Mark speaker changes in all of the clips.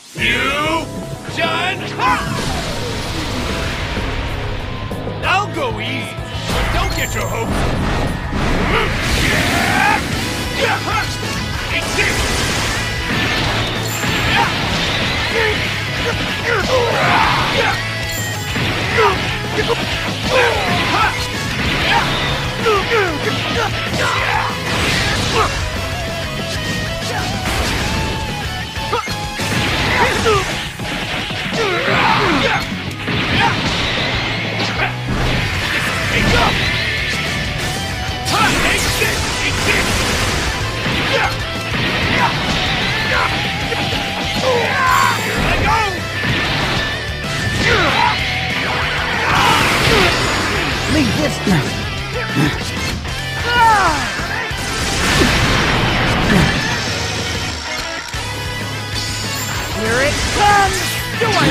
Speaker 1: I'll go easy, but don't get your hopes
Speaker 2: Leave this now.
Speaker 3: Here it comes! Do I?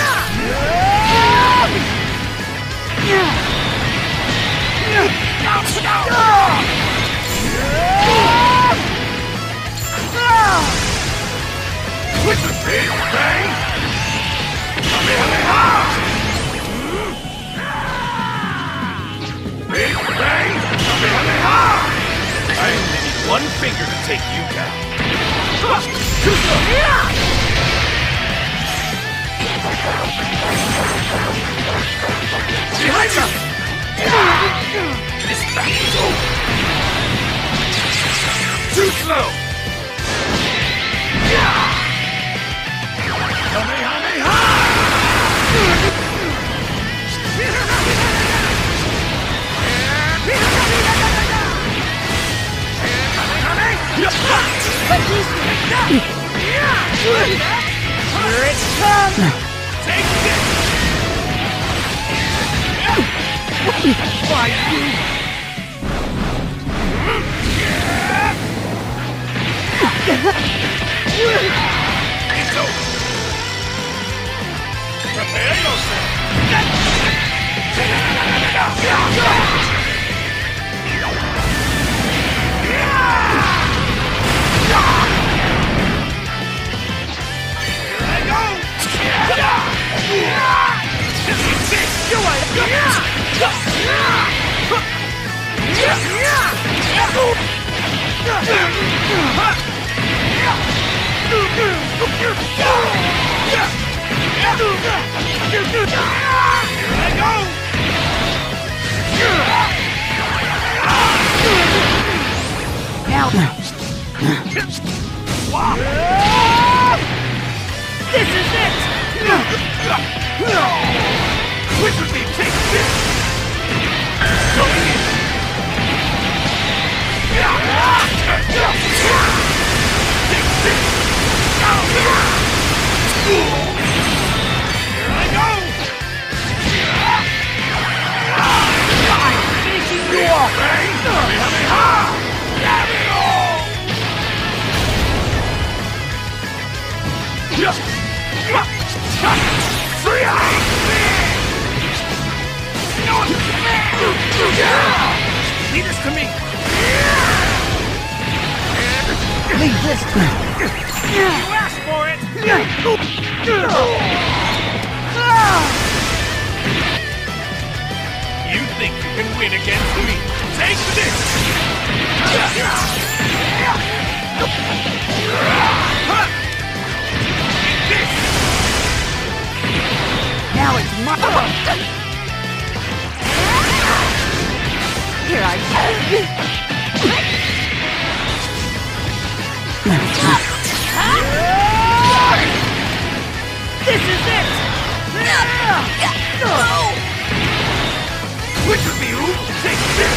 Speaker 1: With the big bang! Big bang! I only need one finger to take you down. Behind you! This battle's over. Too slow!
Speaker 3: Here it comes!
Speaker 1: Take this!
Speaker 3: Why you?
Speaker 1: It's over! Prepare yourself!
Speaker 3: Now, this is it!
Speaker 1: Which would be take this! Go in! Take this! Here I go!
Speaker 3: I'm finishing you off!
Speaker 1: Leave this to me!
Speaker 2: Leave this now.
Speaker 1: You asked for it! You think you can win against me? Take this!
Speaker 3: Now it's my... Here I go. This is it!
Speaker 1: Which of you take this?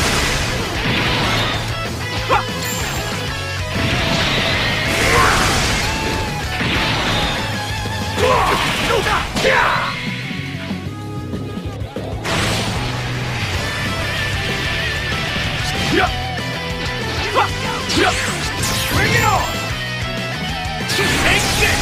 Speaker 1: Bring it on! Take this!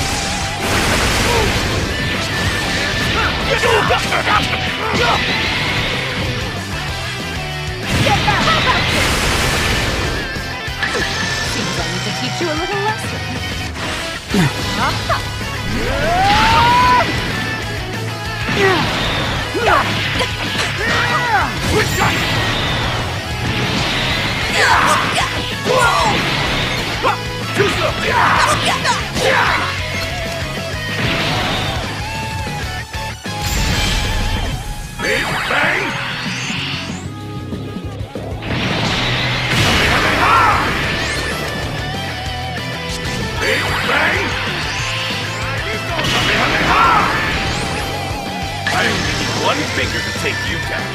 Speaker 4: Seems I need to teach you a little lesson.
Speaker 1: Quick shot! Too slow! Big bang! Big bang! I only need one finger to take you down.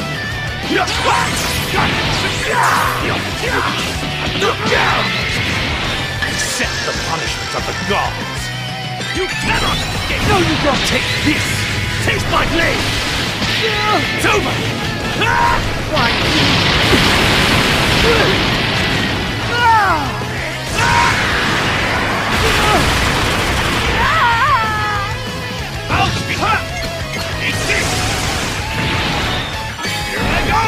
Speaker 1: Accept the punishment of the gods. You cannot escape. No, you don't. Take this. Taste my blade. It's over.
Speaker 3: Why?
Speaker 1: I'll just be hurt. Take this. Here I go.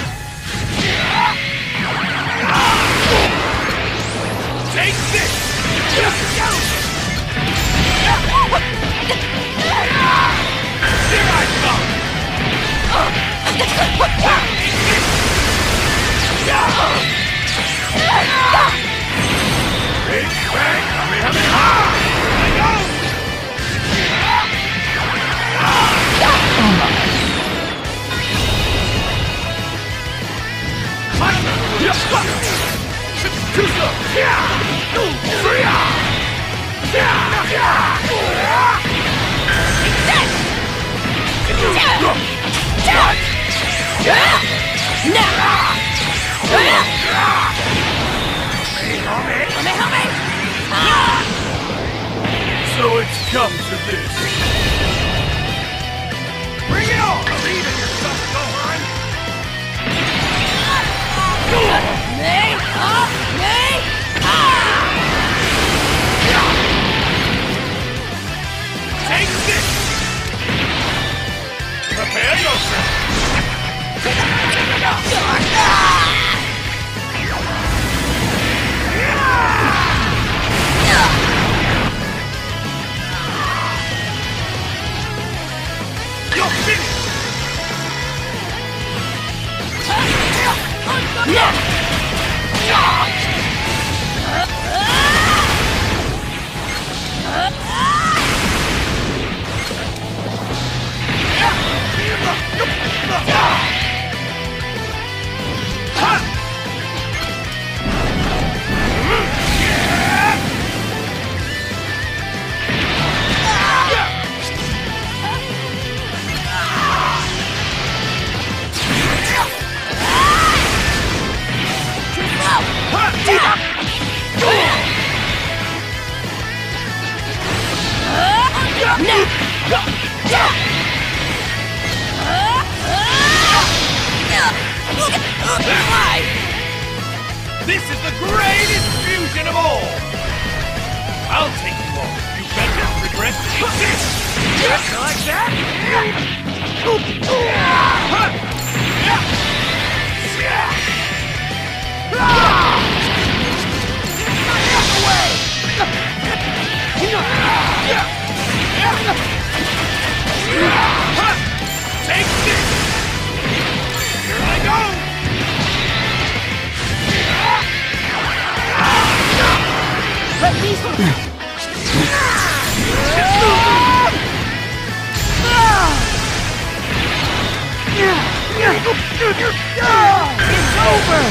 Speaker 1: Take this. Here I come. Big bang, Kamehameha! Here I go! Too slow! So it's come to this. Bring it on! Believe in yourself, Gohan! Take this! Prepare yourself! You're finished! This is the greatest fusion of all! I'll take you all. You better not regret this! Just like that? Take this! Here I go!
Speaker 3: Let me... It's over!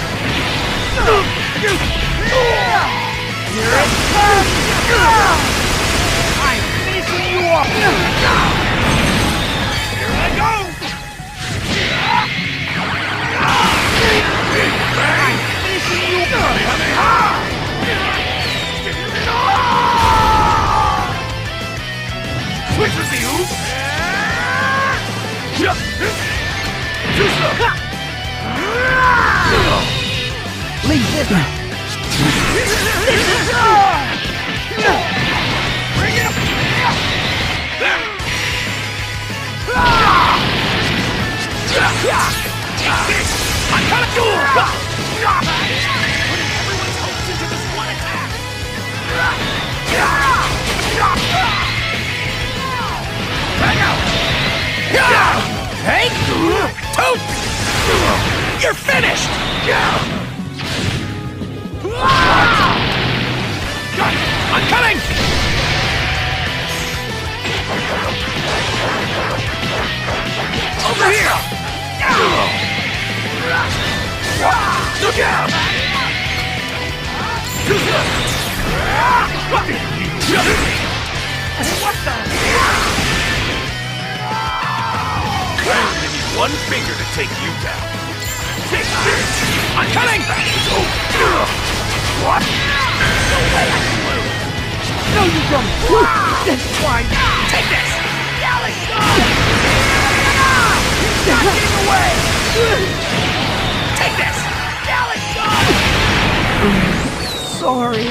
Speaker 3: Here it comes! I'm finishing you off!
Speaker 1: Here I go! Big bang!
Speaker 3: Finishing you off!
Speaker 1: Kamehameha! Switch with the oof! Too slow!
Speaker 2: Leave this.
Speaker 3: This is
Speaker 1: Toad! You're finished! I'm coming! Over here! Look out! What the? I only need one finger to take you down. Take this! I'm coming! What? No way I can lose!
Speaker 2: No, you don't! That's why!
Speaker 1: Take this!
Speaker 3: Not getting away!
Speaker 1: Take this!
Speaker 2: Sorry.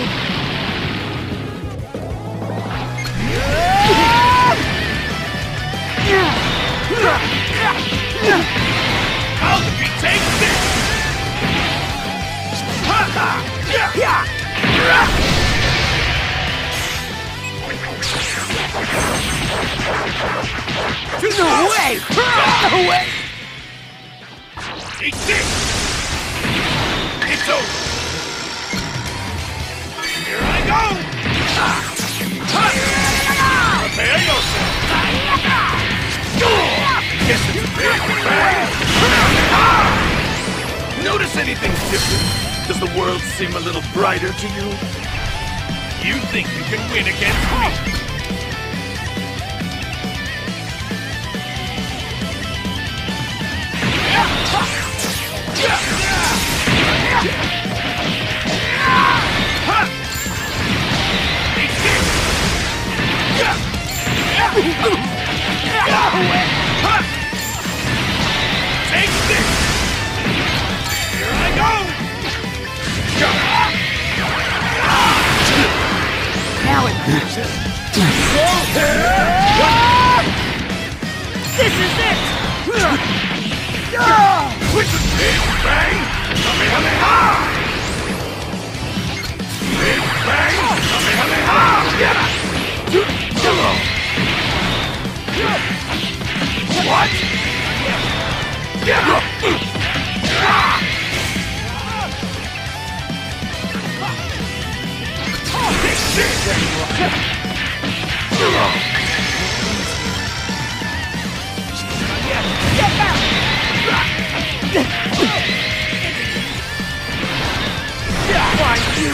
Speaker 1: How did we take this?
Speaker 3: No way! No way!
Speaker 1: Eat this! It's over! Here I go! Prepare yourself! Guess it's a big bang! Notice anything different? Does the world seem a little brighter to you? You think you can win against me? Take this! Here I go!
Speaker 2: Now it...
Speaker 3: This is it!
Speaker 1: Big bang! Kamehameha! Big bang! Kamehameha! What?
Speaker 3: Get back! Find you!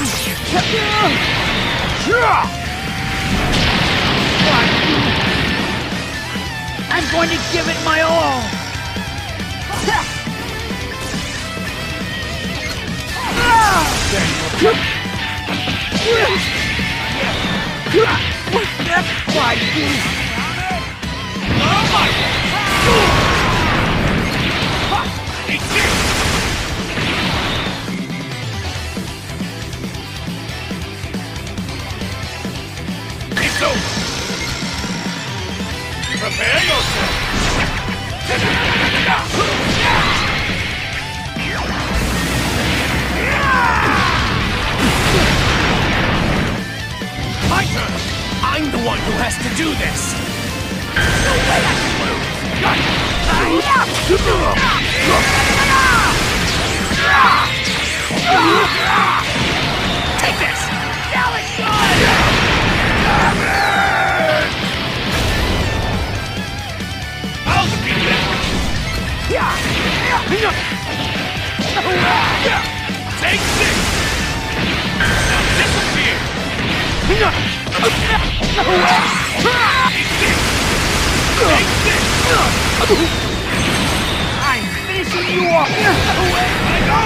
Speaker 3: Find you! I'm going to give it my all! Find you!
Speaker 1: It's over! Prepare yourself! My turn! I'm the one who has to do this! No way I can lose! Take this! I'll defeat them! Take this! Now disappear! Take this!
Speaker 3: I'm finishing you off!
Speaker 1: Away I go!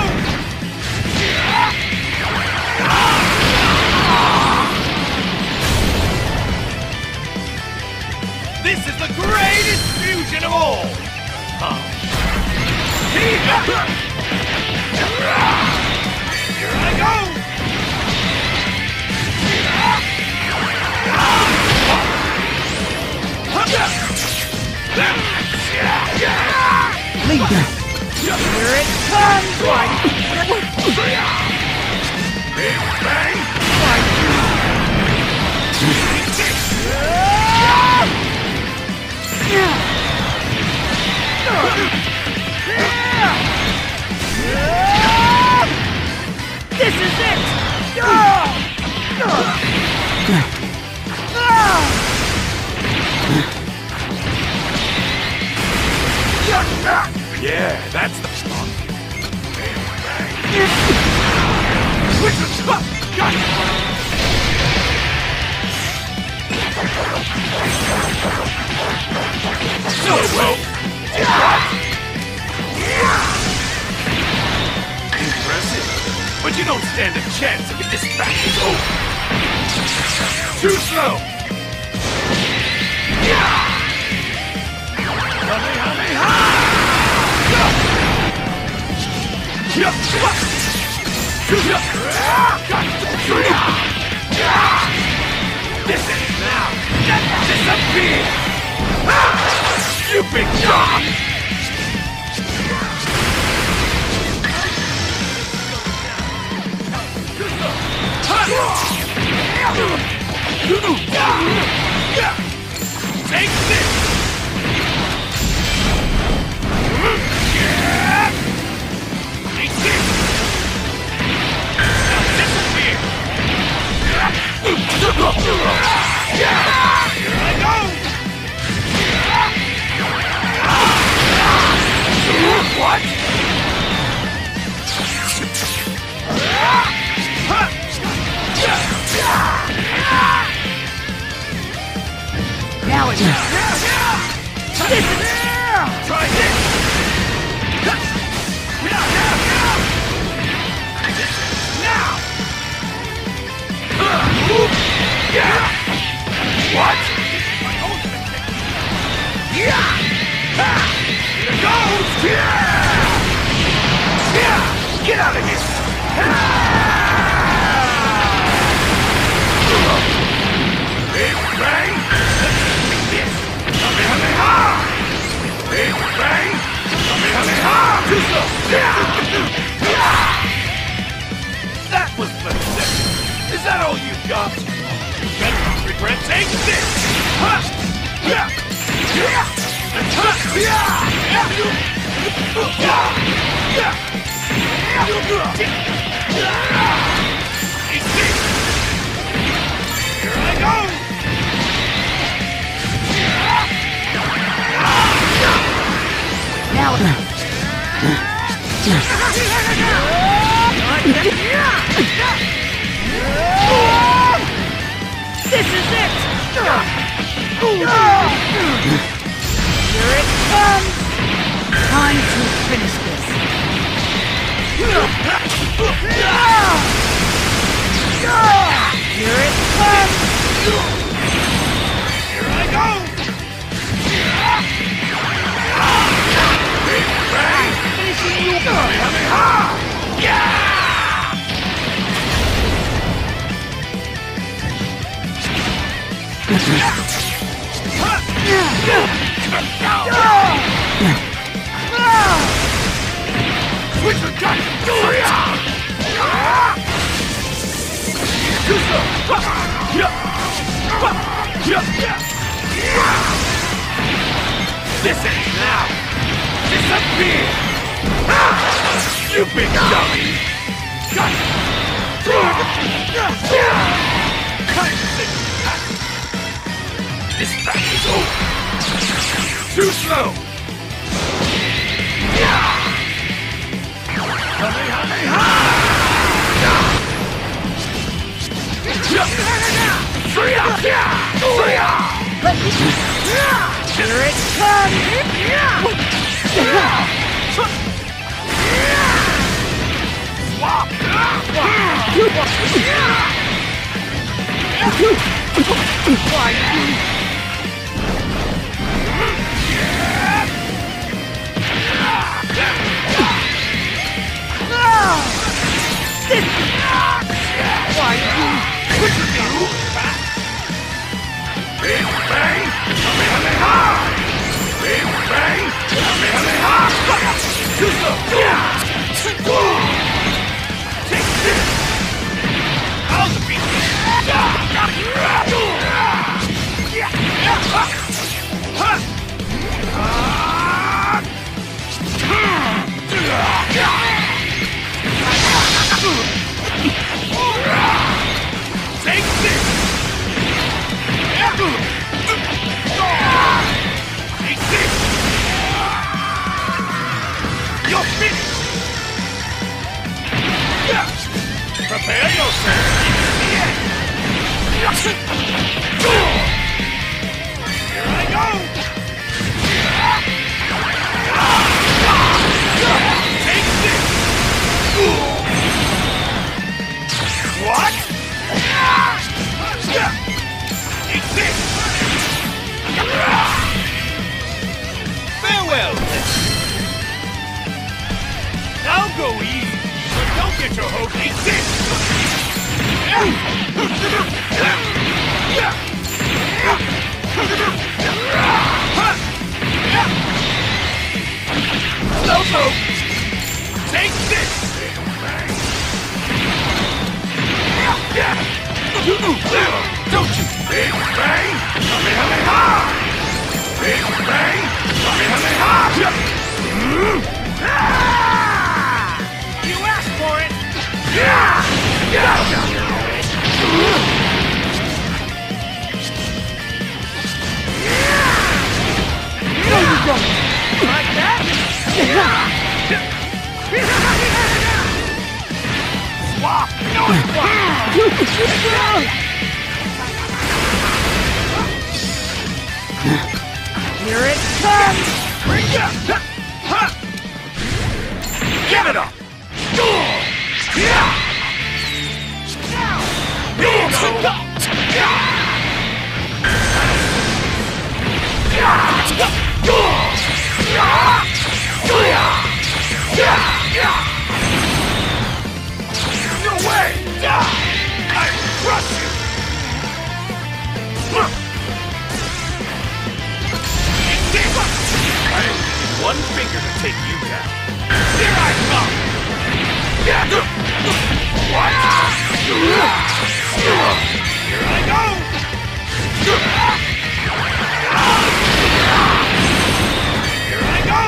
Speaker 1: This is the greatest fusion of all! Here I go!
Speaker 2: Leave that.
Speaker 3: Here it comes!
Speaker 1: Big bang! Yeah, that's the spot. Got it! So well. Impressive. But you don't stand a chance if this battle is over. Too slow. This is now. Disappear. You big dog. Take this. Take this. Now disappear. Here I go. What?
Speaker 2: Now it's...
Speaker 1: Try this! Now! What? Here it goes! Get out of here! Big bang! This! Kamehameha! Big bang! Kamehameha! Too slow! That was pathetic! Is that all you got? You better not regret taking this! Here I go!
Speaker 2: Now it's... This is it! Here it comes! Time to finish this! Here it comes!
Speaker 1: Here I go! Big bang!
Speaker 2: Finishing you!
Speaker 1: Kamehameha! Yeah! Switch the gun! This ends now! Disappear! You big dummy! Got it! This battle is over! Too slow! Kamehameha!
Speaker 2: Here it comes!
Speaker 1: Big bang! Kamehameha! Big bang! Kamehameha! Take this! I'll defeat Take this! Take this! sense in Here I go! Take this! What? Take this! Farewell! Now go easy, but don't get your hopes. Take this! Loco! Take this! Don't you! Big Bang! Kamehameha! Big Bang! Kamehameha!
Speaker 3: You asked for it!
Speaker 2: There you go!
Speaker 3: Like that?
Speaker 1: Swap! No
Speaker 2: Here it comes!
Speaker 1: Give it up! No way! I crush you! I only need one finger to take you down. Here I come! What? Here I go! Here I go!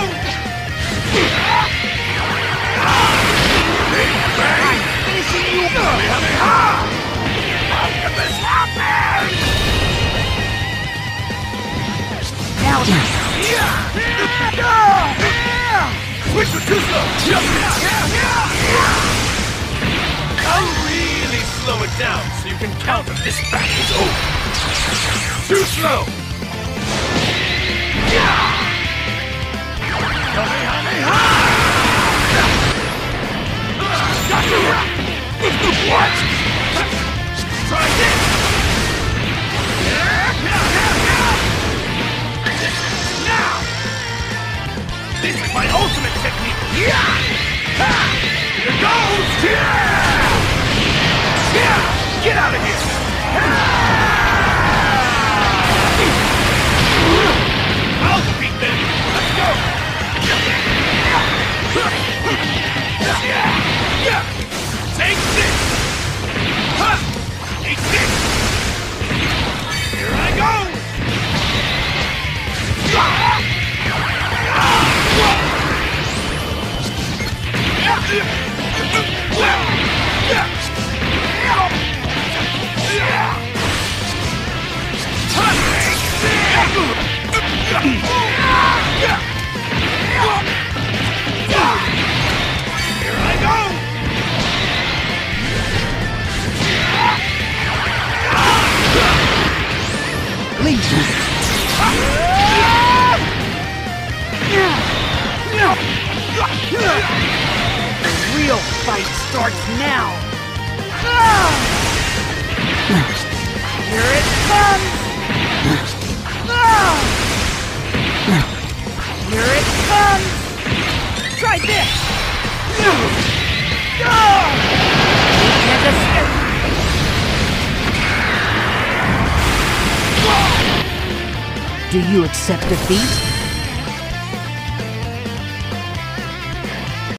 Speaker 1: Big Bang!
Speaker 3: Finishing you!
Speaker 1: Kamehameha! How can this happen?
Speaker 2: Now then!
Speaker 1: Switch to too slow! I'll really slow it down so you can counter this battle's over. Too slow! What? Try this! Now! This is my ultimate technique! Here goes! Get out of here! I'll defeat them! Let's go! Take this! Take this! Here I go! Here I go!
Speaker 2: Please! The real fight starts now! Here it comes! Here it comes! Try this! Can't escape! Do you accept defeat?